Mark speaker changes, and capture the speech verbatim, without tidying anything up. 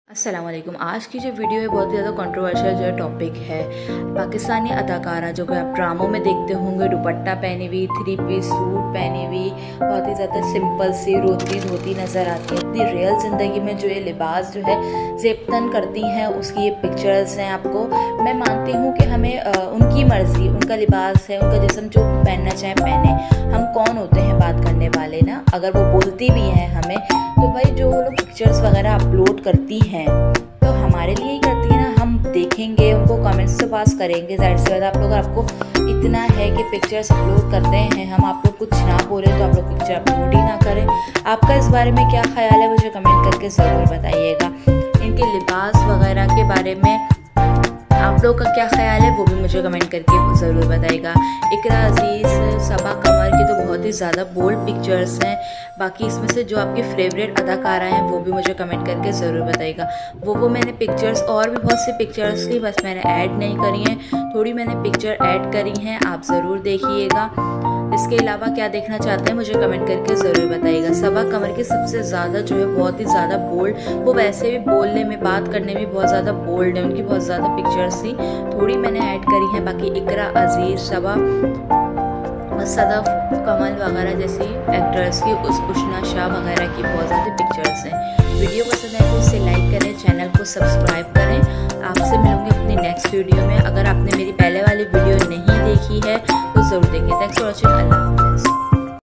Speaker 1: अस्सलाम वालेकुम। आज की जो वीडियो है बहुत ही ज़्यादा कंट्रोवर्शियल जो है टॉपिक है। पाकिस्तानी अदाकारा जो कि आप ड्रामों में देखते होंगे, दुपट्टा पहनी हुई, थ्री पीस सूट पहनी हुई, बहुत ही ज़्यादा सिंपल सी रोती धोती नज़र आती है। अपनी रियल ज़िंदगी में जो ये लिबास जो है ज़ेबतन करती हैं, उसकी ये पिक्चर्स हैं। आपको मैं मानती हूँ कि हमें आ, उनकी मर्ज़ी, उनका लिबास है, उनका जिस्म जो पहनना चाहे पहने। हम कौन होते हैं बात करने वाले ना। अगर वो बोलती भी हैं हमें, तो भाई जो वो लोग पिक्चर्स वगैरह अपलोड करती हैं तो हमारे लिए ही करती है ना। हम देखेंगे, उनको कमेंट्स से पास करेंगे। ज़ाहिर सी बात, आप लोग आपको इतना है कि पिक्चर्स अपलोड करते हैं, हम आप लोग कुछ ना बोले तो आप लोग पिक्चर अपलोड ही ना करें। आपका इस बारे में क्या ख्याल है, मुझे कमेंट करके ज़रूर बताइएगा। इनके लिबास वगैरह के बारे में आप लोग का क्या ख्याल है वो भी मुझे कमेंट करके ज़रूर बताइएगा। इकरा अजीज़, सबा कमर की तो बहुत ही ज़्यादा बोल्ड पिक्चर्स हैं। बाकी इसमें से जो आपकी फेवरेट अदाकारा हैं वो भी मुझे कमेंट करके ज़रूर बताइएगा। वो वो मैंने पिक्चर्स और भी बहुत सी पिक्चर्स थी, बस मैंने ऐड नहीं करी हैं, थोड़ी मैंने पिक्चर ऐड करी हैं, आप ज़रूर देखिएगा। इसके अलावा क्या देखना चाहते हैं मुझे कमेंट करके ज़रूर बताइएगा। सबा कमर की सबसे ज़्यादा जो है बहुत ही ज़्यादा बोल्ड, वो वैसे भी बोलने में बात करने में बहुत ज़्यादा बोल्ड है, उनकी बहुत ज़्यादा पिक्चर्स थी, थोड़ी मैंने ऐड करी है। बाकी इकरा अजीज़, सबा, सदफ कमल वगैरह जैसी एक्टर्स की, उस उशना शाह वगैरह की बहुत ज़्यादा पिक्चर्स हैं। वीडियो पसंद आए तो इसे लाइक करें, चैनल को सब्सक्राइब करें। आपसे मिलूंगी अपनी नेक्स्ट वीडियो में। अगर आपने मेरी पहले वाली वीडियो नहीं देखी है तो ज़रूर देखें। Thanks for watching. अल्लाह हाफ़िज़।